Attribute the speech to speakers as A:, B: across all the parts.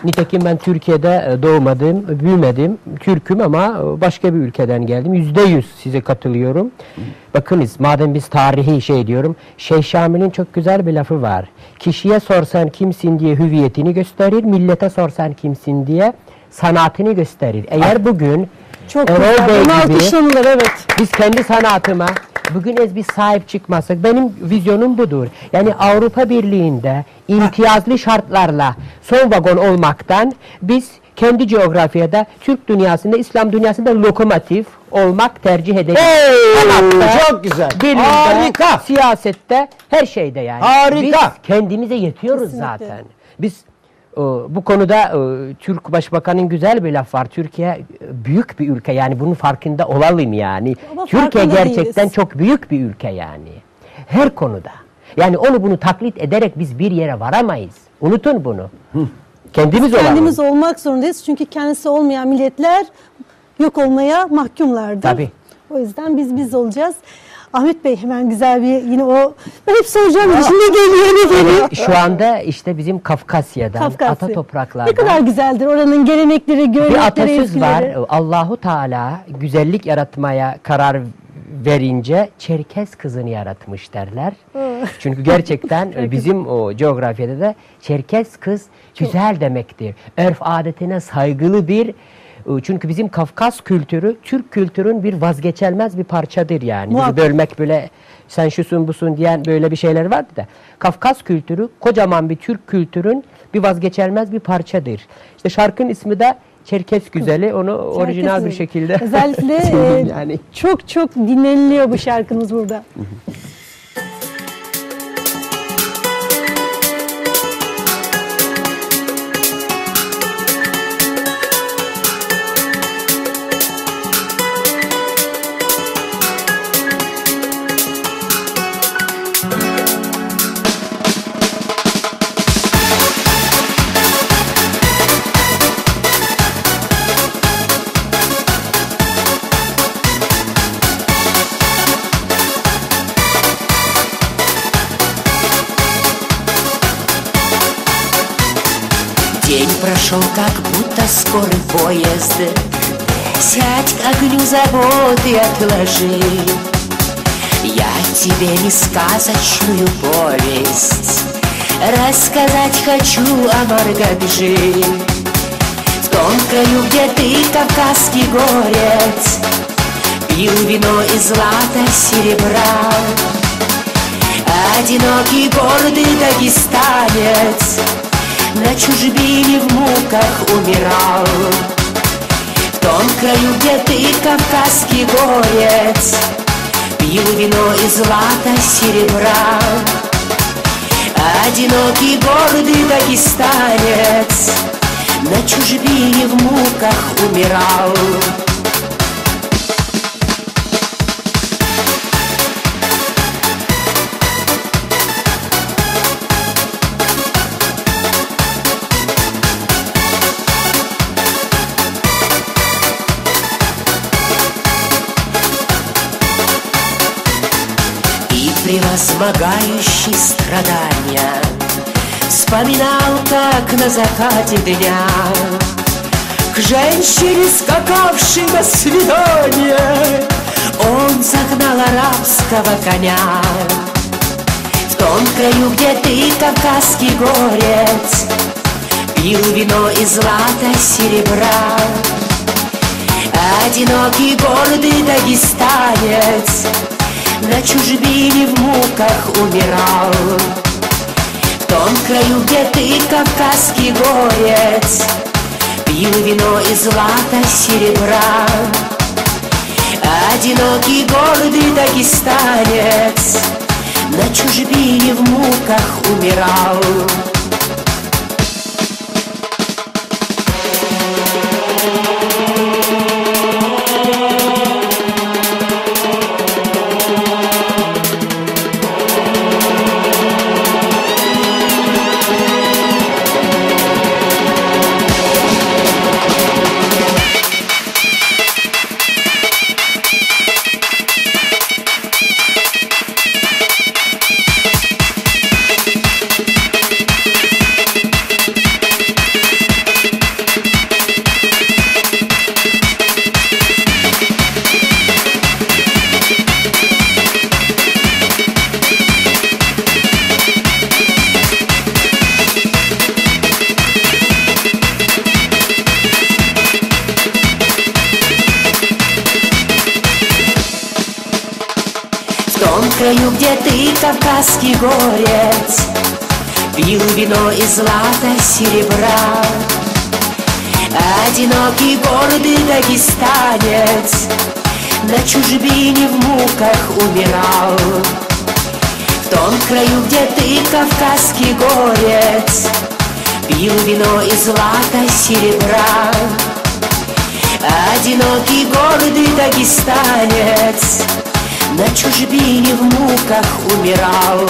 A: Nitekim ben Türkiye'de doğmadım, büyümedim. Türk'üm ama başka bir ülkeden geldim. %100 size katılıyorum. Bakınız, madem biz tarihi şey diyorum, Şeyh Şamil'in çok güzel bir lafı var. Kişiye sorsan kimsin diye hüviyetini gösterir, millete sorsan kimsin diye sanatını gösterir. Eğer bugün
B: çok
A: Erol Bey gibi
B: evet.
A: biz kendi sanatıma bugün biz sahip çıkmazsak, benim vizyonum budur. Yani Avrupa Birliği'nde imtiyazlı şartlarla son vagon olmaktan biz kendi coğrafyada, Türk dünyasında, İslam dünyasında lokomotif olmak tercih ederiz.
C: Hey, çok güzel.
A: Bilimde,
C: Harika.
A: siyasette, her şeyde yani.
C: Harika.
A: Biz kendimize yetiyoruz
B: Kesinlikle.
A: zaten. Biz bu konuda Türk Başbakan'ın güzel bir laf var. Türkiye büyük bir ülke, yani bunun farkında olalım yani.
B: Ama
A: Türkiye
B: farkında
A: gerçekten
B: değiliz.
A: çok büyük bir ülke yani. Her konuda. Yani onu bunu taklit ederek biz bir yere varamayız. Unutun bunu. Kendimiz olalım.
B: Kendimiz olmak zorundayız. Çünkü kendisi olmayan milletler yok olmaya mahkumlardır.
A: Tabii.
B: O yüzden biz olacağız. Ahmet Bey, hemen güzel bir yine o, ben hep soracağım, şimdi geliyor.
A: Şu anda işte bizim Kafkasya'dan,
B: Kafkasya.
A: ata topraklardan.
B: Ne kadar güzeldir oranın gelenekleri,
A: Bir
B: görenekleri,
A: atasöz var.
B: eskileri.
A: Allahu Teala güzellik yaratmaya karar verince Çerkez kızını yaratmış derler. Çünkü gerçekten bizim o coğrafyada da Çerkez kız güzel demektir. Örf adetine saygılı bir, çünkü bizim Kafkas kültürü Türk kültürün bir vazgeçilmez bir parçadır yani. Bizi bölmek, böyle sen şusun busun diyen böyle bir şeyler vardı da. Kafkas kültürü kocaman bir Türk kültürün bir vazgeçilmez bir parçadır. İşte şarkının ismi de Çerkez Güzeli, onu orijinal bir şekilde
B: özellikle
A: yani.
B: çok dinleniliyor bu şarkımız burada.
D: День прошел, как будто скорый поезд. Сядь к огню заботы отложи. Я тебе не сказочную повесть рассказать хочу о Маргаджи. В том краю, где ты, кавказский горец, пил вино из злата, серебра. Одинокий гордый дагестанец на чужбине в муках умирал. В том краю, где ты, кавказский горец, пил вино из злата, серебра. Одинокий гордый дагестанец на чужбине в муках умирал. Превозмогающий страдания вспоминал, как на закате дня к женщине, скакавшей на свидание, он загнал арабского коня. В том краю, где ты, кавказский горец, пил вино из злата, серебра. Одинокий гордый дагестанец на чужбине в муках умирал. В том краю, где ты, кавказский горец, пил вино из злата, серебра. Одинокий гордый дагестанец на чужбине в муках умирал. краю, где ты, кавказский горец, пил вино из злата, серебра. Одинокий гордый дагестанец на чужбине в муках умирал. В том краю, где ты, кавказский горец, пил вино из злата, серебра. Одинокий гордый дагестанец на чужбине в mukах умирал.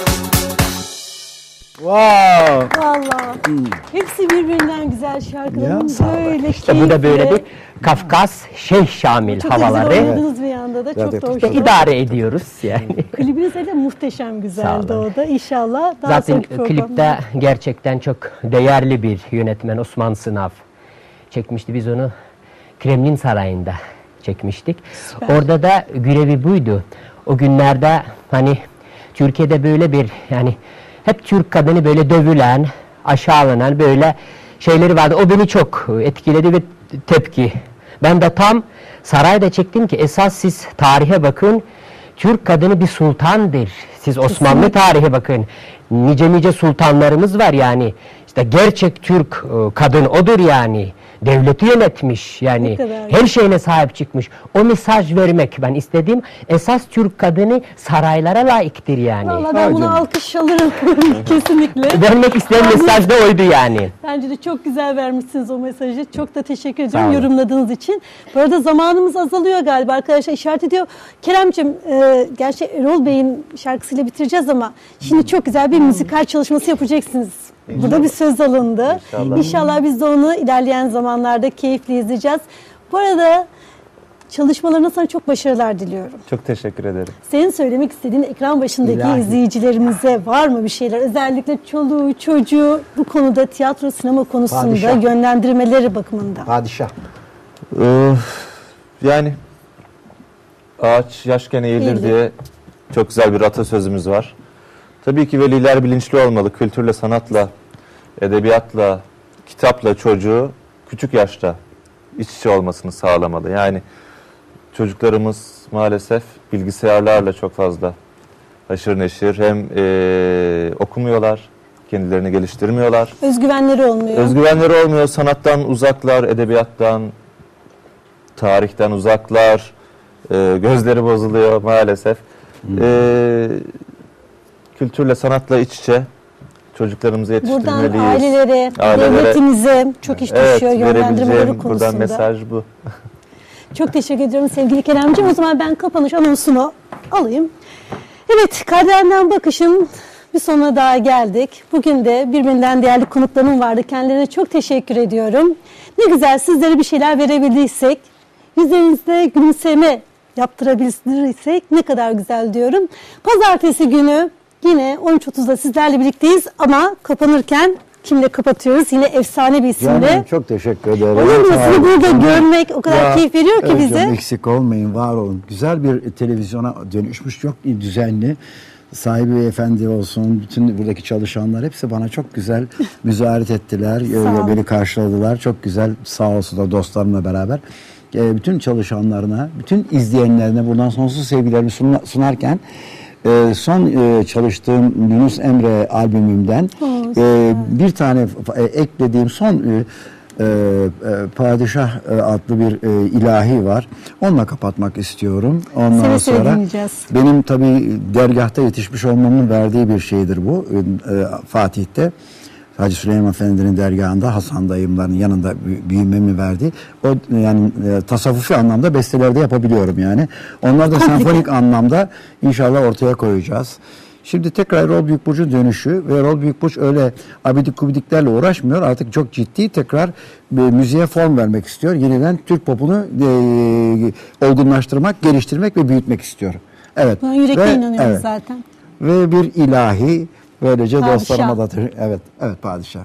C: Wow.
B: Valla. Hepsi birbirinden güzel şarkıların
C: Ya, sağ ol.
B: böyle
A: İşte bu da böyle
B: keyifli.
A: bir Kafkas Şeyh Şamil
B: Çok güzel
A: havaları.
B: oynadınız bir yanda da. Çok
C: Evet.
B: da hoş.
A: İşte idare ediyoruz yani.
B: Klibiniz de muhteşem
A: Sağ
B: güzeldi
A: olun.
B: o da. İnşallah daha
A: Zaten
B: sonraki programda.
A: klipte gerçekten çok değerli bir yönetmen Osman Sınav çekmişti. Biz onu Kremlin Sarayı'nda çekmiştik. Orada da görevi buydu. O günlerde hani Türkiye'de böyle bir yani hep Türk kadını böyle dövülen, aşağılanan böyle şeyleri vardı. O beni çok etkiledi ve tepki. Ben de tam sarayda çektim ki esas siz tarihe bakın. Türk kadını bir sultandır. Siz Osmanlı tarihe bakın. Nice sultanlarımız var yani. İşte gerçek Türk kadın odur yani. Devleti yönetmiş yani.
B: Ne kadar
A: Her şeyine sahip çıkmış. O mesaj vermek ben istedim. Esas Türk kadını saraylara layıktır yani.
B: Valla ben buna alkış alırım kesinlikle.
A: Vermek isteyen mesaj da oydu yani.
B: Bence de çok güzel vermişsiniz o mesajı. Çok da teşekkür
A: Sağ
B: ediyorum
A: olun.
B: yorumladığınız için. Bu arada zamanımız azalıyor galiba arkadaşlar işaret ediyor. Kerem'cim gerçi Erol Bey'in şarkısıyla bitireceğiz ama şimdi çok güzel bir müzikal çalışması yapacaksınız. Burada bir söz alındı. İnşallah biz de onu ilerleyen zamanlarda keyifle izleyeceğiz. Bu arada çalışmalarına sana çok başarılar diliyorum.
E: Çok teşekkür ederim.
B: Senin söylemek istediğin ekran başındaki
C: İlahi.
B: izleyicilerimize var mı bir şeyler? Özellikle çoluğu, çocuğu bu konuda tiyatro, sinema konusunda
C: Padişah.
B: yönlendirmeleri bakımından.
C: Padişah.
E: Yani ağaç yaşken eğilir
B: Eğilir.
E: diye çok güzel bir atasözümüz var. Tabii ki veliler bilinçli olmalı. Kültürle, sanatla, edebiyatla, kitapla çocuğu küçük yaşta iç içe olmasını sağlamalı. Yani çocuklarımız maalesef bilgisayarlarla çok fazla haşır neşir. Hem okumuyorlar, kendilerini geliştirmiyorlar.
B: Özgüvenleri olmuyor.
E: Özgüvenleri olmuyor. Sanattan uzaklar, edebiyattan, tarihten uzaklar. Gözleri bozuluyor maalesef. Kültürle, sanatla iç içe çocuklarımızı yetiştirmeliyiz.
B: Buradan ailelere, devletimize çok iş
E: Evet,
B: düşüyor yönlendirmeleri
E: verebileceğim
B: konusunda.
E: buradan mesaj bu.
B: Çok teşekkür ediyorum sevgili Keremciğim. O zaman ben kapanış anonsunu alayım. Evet, Kaderden Bakış'ın bir sonuna daha geldik. Bugün de birbirinden değerli konuklarım vardı. Kendilerine çok teşekkür ediyorum. Ne güzel sizlere bir şeyler verebildiysek, yüzlerinizde gülümseme yaptırabilirsek ne kadar güzel diyorum. Pazartesi günü yine 13.30'da sizlerle birlikteyiz ama kapanırken kimle kapatıyoruz? Yine efsane bir isimle.
C: Canım çok teşekkür ederim.
B: Onun
C: Sağ
B: nasıl
C: olun.
B: burada görmek o kadar
C: Ya,
B: keyif veriyor ki
C: evet
B: bize.
C: canım, eksik olmayın, var olun. Güzel bir televizyona dönüşmüş, çok düzenli. Sahibi beyefendi olsun, bütün buradaki çalışanlar hepsi bana çok güzel müzayeret ettiler.
B: olun.
C: Beni karşıladılar. Çok güzel, sağ olsunlar dostlarımla beraber. Bütün çalışanlarına, bütün izleyenlerine buradan sonsuz sevgilerimi sunarken son çalıştığım Yunus Emre albümümden bir tane eklediğim son Padişah adlı bir ilahi var. Onunla kapatmak istiyorum. Ondan
B: Seve seve
C: sonra
B: dinleyeceğiz.
C: benim tabii dergahta yetişmiş olmamın verdiği bir şeydir bu. Fatih'te Hacı Süleyman Efendi'nin dergahında Hasan dayımların yanında büyümemi verdi. O yani tasavvufi anlamda bestelerde yapabiliyorum yani. Onları da senfonik anlamda inşallah ortaya koyacağız. Şimdi tekrar Erol Büyükburç'un dönüşü ve Erol Büyükburç öyle abidik kubidiklerle uğraşmıyor. Artık çok ciddi tekrar müziğe form vermek istiyor. Yeniden Türk popunu olgunlaştırmak, geliştirmek ve büyütmek istiyor. Evet.
B: Ben yürekten
C: Ve-
B: inanıyorum
C: evet.
B: zaten.
C: Ve bir ilahi böylece
B: Padişah.
C: dostlarıma da evet padişah.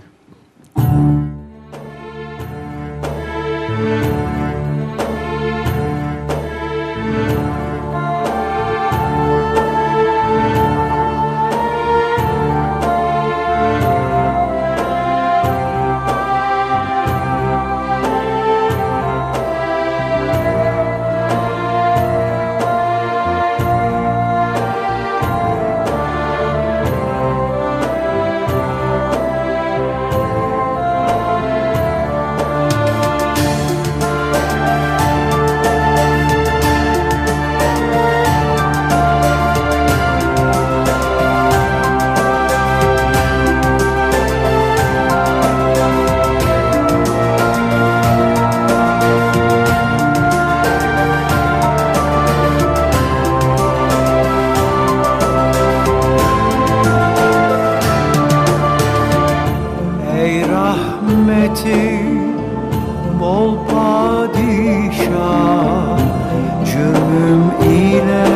F: devleti bol padişah, cürmüm ile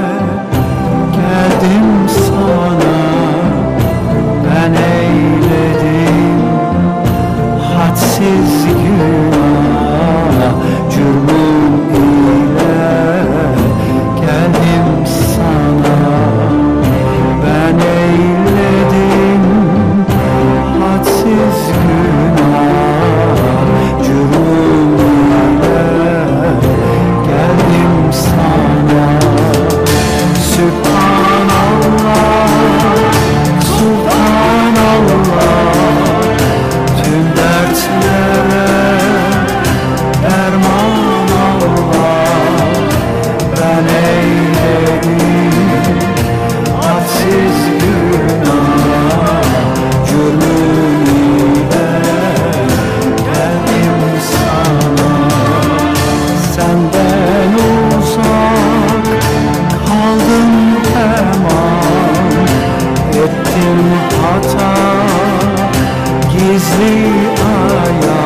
F: geldim sana. Ben eyledim hadsiz günah, cürmüm ile geldim sana. Ben eyledim hadsiz günah, cürmüm ile geldim sana. Sübhanallah, Subhanallah, tüm dertlere derman Allah. Ben eyledim hadsiz günah, cürmüm ile geldim sana. Senden uzak kaldım hemen, ettim hata gizli ayak.